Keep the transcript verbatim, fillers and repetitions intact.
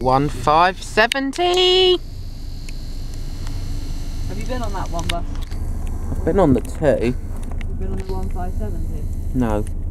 one five seventy. Have you been on that one bus? Been on the two. You've been on the one five seventy? No.